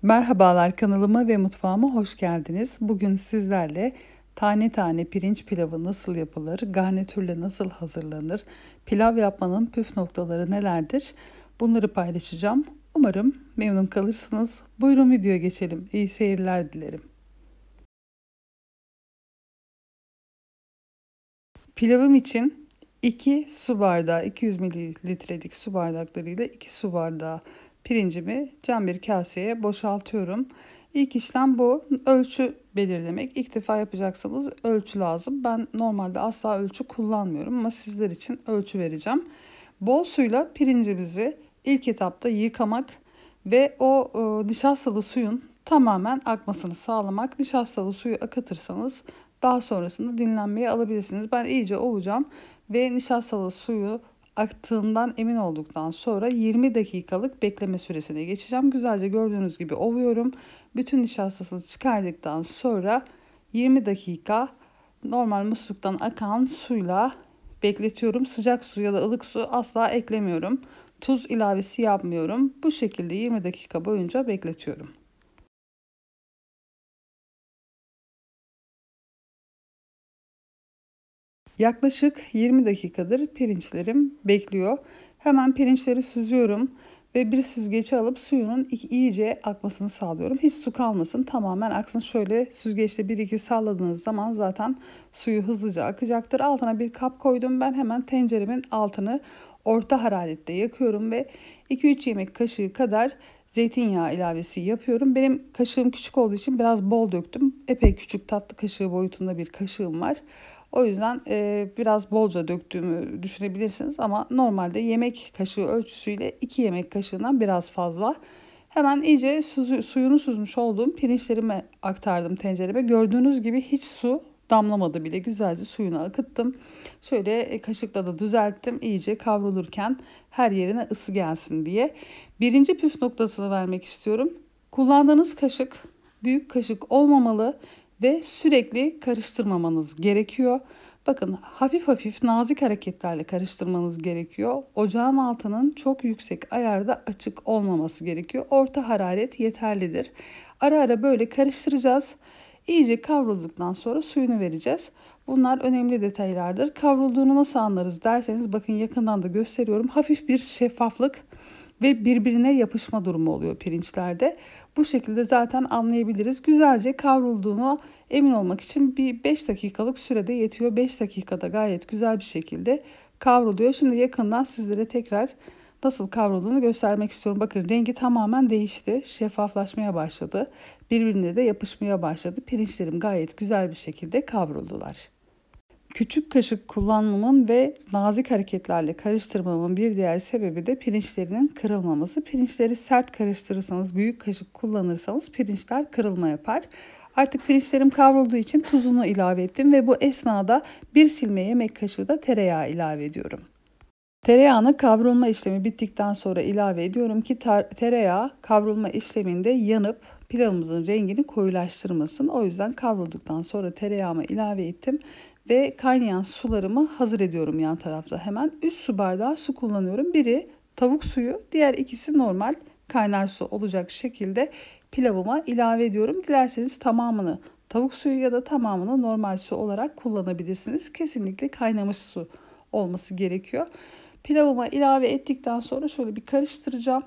Merhabalar, kanalıma ve mutfağıma hoş geldiniz. Bugün sizlerle tane tane pirinç pilavı nasıl yapılır, garnitürle nasıl hazırlanır, pilav yapmanın püf noktaları nelerdir? Bunları paylaşacağım. Umarım memnun kalırsınız. Buyurun videoya geçelim. İyi seyirler dilerim. Pilavım için 2 su bardağı, 200 mililitrelik su bardaklarıyla 2 su bardağı pirincimi cam bir kaseye boşaltıyorum. İlk işlem bu. Ölçü belirlemek. İlk defa yapacaksanız ölçü lazım. Ben normalde asla ölçü kullanmıyorum ama sizler için ölçü vereceğim. Bol suyla pirincimizi ilk etapta yıkamak ve o nişastalı suyun tamamen akmasını sağlamak. Nişastalı suyu akıtırsanız daha sonrasında dinlenmeye alabilirsiniz. Ben iyice ovacağım ve nişastalı suyu aktığından emin olduktan sonra 20 dakikalık bekleme süresine geçeceğim. Güzelce gördüğünüz gibi ovuyorum. Bütün nişastasını çıkardıktan sonra 20 dakika normal musluktan akan suyla bekletiyorum. Sıcak su ya da ılık su asla eklemiyorum. Tuz ilavesi yapmıyorum. Bu şekilde 20 dakika boyunca bekletiyorum. Yaklaşık 20 dakikadır pirinçlerim bekliyor. Hemen pirinçleri süzüyorum ve bir süzgece alıp suyunun iyice akmasını sağlıyorum. Hiç su kalmasın, tamamen aksın. Şöyle süzgeçte 1-2 salladığınız zaman zaten suyu hızlıca akacaktır. Altına bir kap koydum. Ben hemen tenceremin altını orta hararette yakıyorum ve 2-3 yemek kaşığı kadar zeytinyağı ilavesi yapıyorum. Benim kaşığım küçük olduğu için biraz bol döktüm. Epey küçük, tatlı kaşığı boyutunda bir kaşığım var. O yüzden biraz bolca döktüğümü düşünebilirsiniz ama normalde yemek kaşığı ölçüsüyle 2 yemek kaşığından biraz fazla. Hemen iyice suyunu süzmüş olduğum pirinçlerimi aktardım tencereme. Gördüğünüz gibi hiç su damlamadı bile. Güzelce suyunu akıttım. Şöyle kaşıkla da düzelttim. İyice kavrulurken her yerine ısı gelsin diye. Birinci püf noktasını vermek istiyorum. Kullandığınız kaşık büyük kaşık olmamalı ve sürekli karıştırmamanız gerekiyor. Bakın, hafif hafif nazik hareketlerle karıştırmanız gerekiyor. Ocağın altının çok yüksek ayarda açık olmaması gerekiyor. Orta hararet yeterlidir. Ara ara böyle karıştıracağız. İyice kavrulduktan sonra suyunu vereceğiz. Bunlar önemli detaylardır. Kavrulduğunu nasıl anlarız derseniz, bakın yakından da gösteriyorum. Hafif bir şeffaflık ve birbirine yapışma durumu oluyor pirinçlerde. Bu şekilde zaten anlayabiliriz. Güzelce kavrulduğunu emin olmak için bir 5 dakikalık sürede yetiyor. 5 dakikada gayet güzel bir şekilde kavruluyor. Şimdi yakından sizlere tekrar nasıl kavrulduğunu göstermek istiyorum. Bakın, rengi tamamen değişti. Şeffaflaşmaya başladı. Birbirine de yapışmaya başladı. Pirinçlerim gayet güzel bir şekilde kavruldular. Küçük kaşık kullanmamın ve nazik hareketlerle karıştırmamın bir diğer sebebi de pirinçlerinin kırılmaması. Pirinçleri sert karıştırırsanız, büyük kaşık kullanırsanız pirinçler kırılma yapar. Artık pirinçlerim kavrulduğu için tuzunu ilave ettim ve bu esnada bir silme yemek kaşığı da tereyağı ilave ediyorum. Tereyağını kavrulma işlemi bittikten sonra ilave ediyorum ki tereyağı kavrulma işleminde yanıp pilavımızın rengini koyulaştırmasın. O yüzden kavrulduktan sonra tereyağımı ilave ettim ve kaynayan sularımı hazır ediyorum yan tarafta. Hemen 3 su bardağı su kullanıyorum. Biri tavuk suyu, diğer ikisi normal kaynar su olacak şekilde pilavıma ilave ediyorum. Dilerseniz tamamını tavuk suyu ya da tamamını normal su olarak kullanabilirsiniz. Kesinlikle kaynamış su olması gerekiyor. Pilavıma ilave ettikten sonra şöyle bir karıştıracağım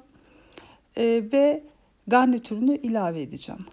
ve garnitürünü ilave edeceğim.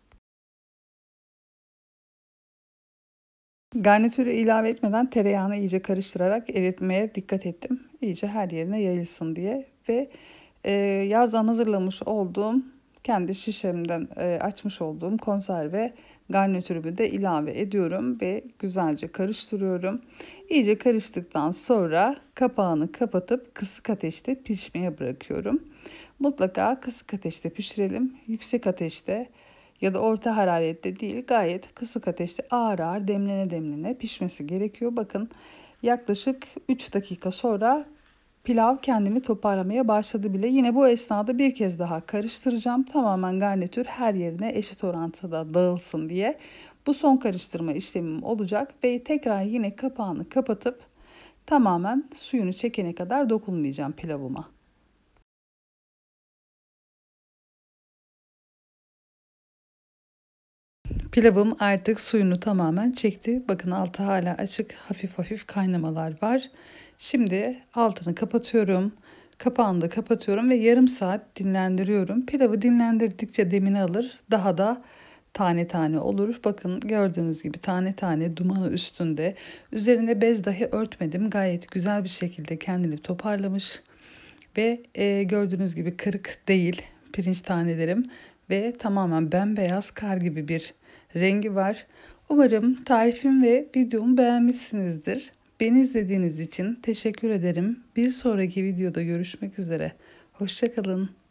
Garnitürü ilave etmeden tereyağını iyice karıştırarak eritmeye dikkat ettim. İyice her yerine yayılsın diye ve yazdan hazırlamış olduğum, kendi şişemden açmış olduğum konserve garnitürümü de ilave ediyorum ve güzelce karıştırıyorum. İyice karıştıktan sonra kapağını kapatıp kısık ateşte pişmeye bırakıyorum. Mutlaka kısık ateşte pişirelim. Yüksek ateşte ya da orta hararette değil, gayet kısık ateşte ağır ağır demlene demlene pişmesi gerekiyor. Bakın, yaklaşık 3 dakika sonra pilav kendini toparlamaya başladı bile. Yine bu esnada bir kez daha karıştıracağım. Tamamen garnitür her yerine eşit orantıda dağılsın diye. Bu son karıştırma işlemim olacak ve tekrar yine kapağını kapatıp tamamen suyunu çekene kadar dokunmayacağım pilavıma. Pilavım artık suyunu tamamen çekti. Bakın altı hala açık, hafif hafif kaynamalar var. Şimdi altını kapatıyorum. Kapağını da kapatıyorum ve yarım saat dinlendiriyorum. Pilavı dinlendirdikçe demini alır. Daha da tane tane olur. Bakın gördüğünüz gibi tane tane dumanı üstünde. Üzerine bez dahi örtmedim. Gayet güzel bir şekilde kendini toparlamış. Ve gördüğünüz gibi kırık değil pirinç tanelerim ve tamamen bembeyaz kar gibi bir rengi var. Umarım tarifim ve videomu beğenmişsinizdir. Beni izlediğiniz için teşekkür ederim. Bir sonraki videoda görüşmek üzere. Hoşça kalın.